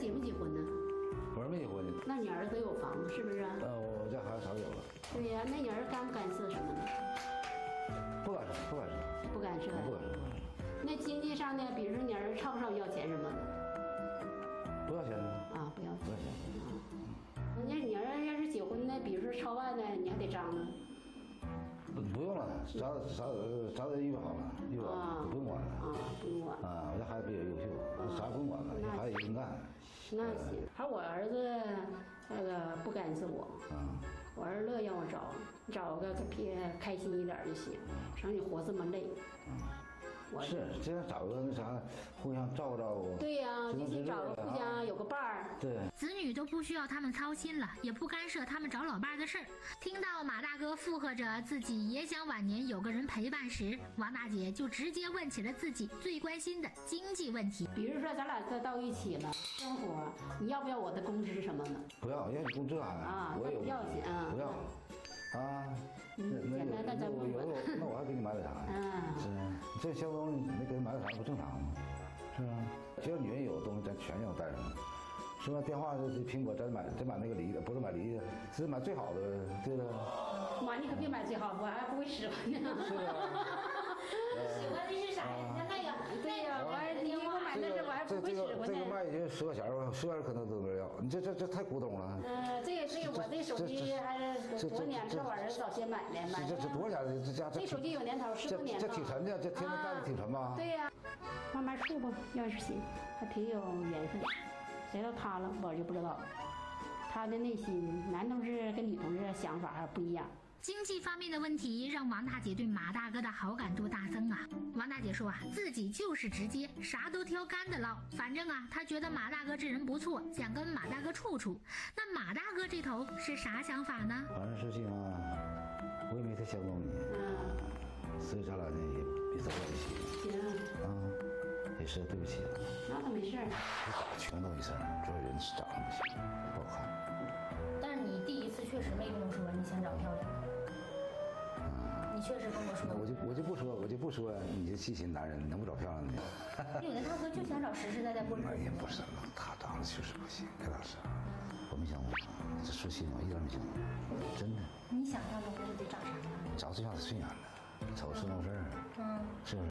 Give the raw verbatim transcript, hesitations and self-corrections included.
结没结婚呢？ 我儿没结婚呢。 那你儿子有房子是不是？ 呃，我家孩子早有了。 对呀，那你儿子干不干涉什么呢？ 不干涉，不干涉， 不干涉。 不干涉。 那经济上呢？比如说你儿子朝不朝要钱什么的？ 不要钱呢。 啊，不要钱。 不要钱。 啊，那你儿子要是结婚呢？比如说超万呢，你还得张呢。 不不用了，啥啥啥都预备好了，预备好了，不用管了。 啊，不用管。 啊，我家孩子比较优秀，啥不用管了，孩子也能干。 那行，还我儿子那个不干涉我， 嗯， 我儿子乐让我找，找个别开心一点就行，省你活这么累。 嗯，是，这样找个那啥，互相照顾照顾。 对呀，就是找个互相有个伴儿。 对， 子女都不需要他们操心了，也不干涉他们找老伴的事儿。听到马大哥附和着自己也想晚年有个人陪伴时，王大姐就直接问起了自己最关心的经济问题。 比如说咱俩再到一起了，生活，你要不要我的工资什么的？ 不要，要你工资还啊， 我也不要紧啊， 不要。啊，那那有那我有那我还给你买点啥呀？ 嗯， 是，这些东西没给他买点啥不正常吗？是吧？只要女人有东西，咱全要带上。是吧？电话这苹果，咱买咱买那个梨的，不是买梨的，是买最好的，对不对？ 妈，你可别买最好，我还不会使唤呢。 是啊。 喜欢的是啥呀？那那个， 对呀，我还你给我买那是我还不会使唤呢。 这个卖也就十块钱吧，十块钱可能都没人要。你这这这太古董了。 嗯，这个这个我这手机还是多年，这我儿子早先买的，买这这多少钱？这家这手机有年头，十多年了。 这挺沉的，这天天带的挺沉吧？ 对呀，慢慢处吧，要是行，还挺有缘分。谁到他了，我就不知道。他的内心，男同志跟女同志想法不一样。 经济方面的问题让王大姐对马大哥的好感度大增啊。王大姐说啊，自己就是直接，啥都挑干的捞。反正啊，她觉得马大哥这人不错，想跟马大哥处处。那马大哥这头是啥想法呢？ 反正是这样，我也没太相中你， 嗯， 所以咱俩呢也别走在一起。 行。 啊。也是对不起了， 那倒没事儿。 长得穷都没事儿，主要人是长得不行，不好看。 但是你第一次确实没跟我说你想找漂亮。嗯。你确实跟我说。 我就我就不说，我就不说，你这细心男人能不找漂亮的？ 有的大哥就想找实实在在过日子。 也不是，他长得确实不行，该咋是？我没想过，这说心里话一点没想过，真的。 你想象中的得长啥样？ 长最像是顺眼的，瞅是弄事儿，嗯，是不是？